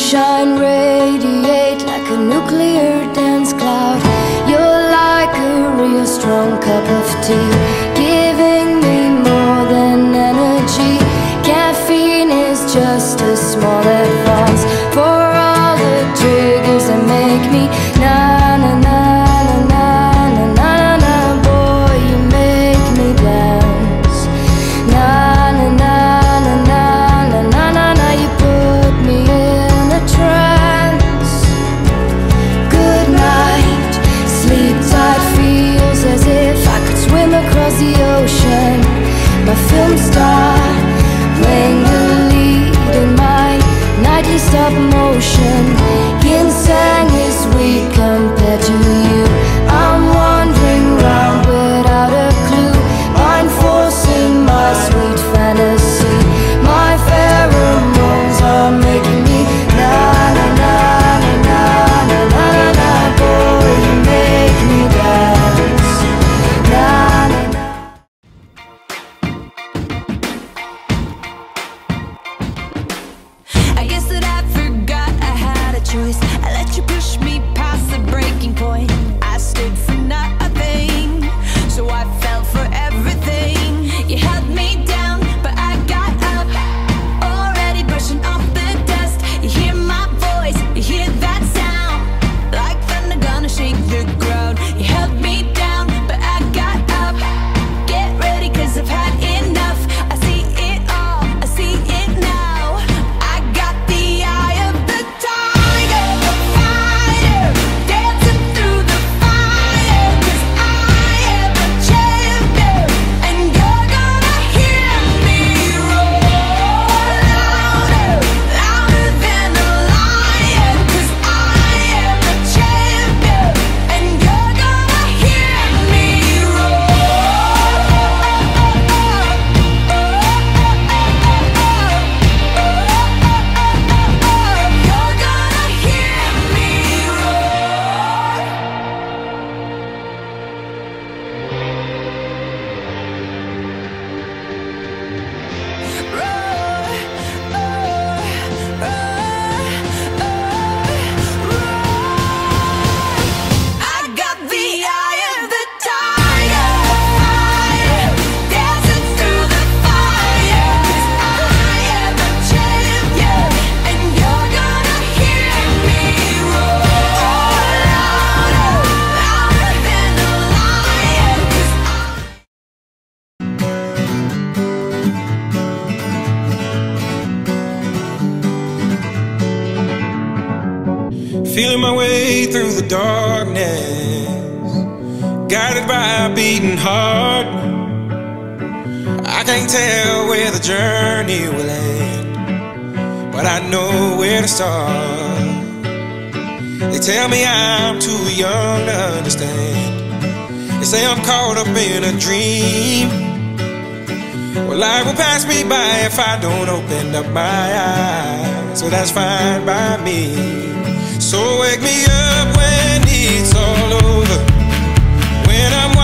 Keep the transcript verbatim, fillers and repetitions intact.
shine, radiate like a nuclear dance cloud. You're like a real strong cup of tea, giving me more than energy. Caffeine is just a small advance for all the triggers that make me na na na na na na na na. Boy, you make me dance. Na na na na na na na na na. You put me in a trance. Good night, sleep tight, feels as if I could swim across the ocean. My film star playing the lead in my nightly stop motion. Yin Sang is weak compared to you. I'm wandering round without a clue, mind forcing my sweet fantasy. My pheromones are making me na na na na na na na na. Boy, you make me dance. Na na na. I guess that I forgot I had a choice. I let you push me past the breaking point. I stood for nothing, so I fell for everything. You held me down, but I got up, already brushing off the dust. You hear my voice, you hear that sound, like thunder gonna shake the ground. You held me down, but I got up. Get ready, cause I've had enough. I see it all, I see it now. I got the eye of the tiger, the fighter, dancing through the fire. Cause I am a champion, and you're gonna hear me roar louder, louder than a lion. Cause I am a champion, and you're gonna hear me I got the eye of the tiger, fighter, dancing through the fire. Cause I am a champion, and you're gonna hear me roar louder, louder than a lion. Cause Feeling my way through the darkness, guided by a beating heart. I can't tell where the journey will end, but I know where to start. They tell me I'm too young to understand. They say I'm caught up in a dream. Well, life will pass me by if I don't open up my eyes, so that's fine by me. So wake me up when it's all over, when I'm